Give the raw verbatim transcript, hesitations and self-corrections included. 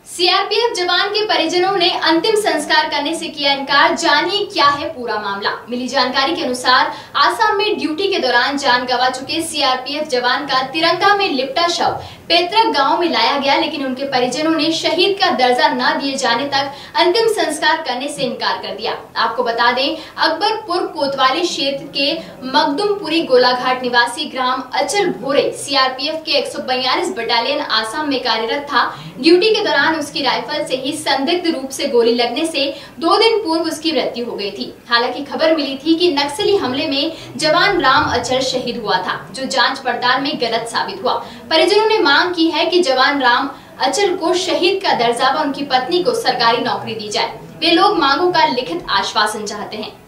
CRPF जवान के परिजनों ने अंतिम संस्कार करने से किया इनकार। जानिए क्या है पूरा मामला। मिली जानकारी के अनुसार आसाम में ड्यूटी के दौरान जान गंवा चुके सीआरपीएफ जवान का तिरंगा में लिपटा शव पैतृक गांव में लाया गया, लेकिन उनके परिजनों ने शहीद का दर्जा न दिए जाने तक अंतिम संस्कार करने से इनकार कर दिया। आपको बता दें, अकबरपुर कोतवाली क्षेत्र के मखदुमपुरी गोलाघाट निवासी ग्राम अचल भोरे सीआरपीएफ के एक सौ बयालीस बटालियन आसाम में कार्यरत था। ड्यूटी के दौरान उसकी राइफल से ही संदिग्ध रूप से गोली लगने से दो दिन पूर्व उसकी मृत्यु हो गई थी। हालांकि खबर मिली थी कि नक्सली हमले में जवान राम अचल शहीद हुआ था, जो जांच पड़ताल में गलत साबित हुआ। परिजनों ने मांग की है कि जवान राम अचल को शहीद का दर्जा व उनकी पत्नी को सरकारी नौकरी दी जाए। वे लोग मांगों का लिखित आश्वासन चाहते हैं।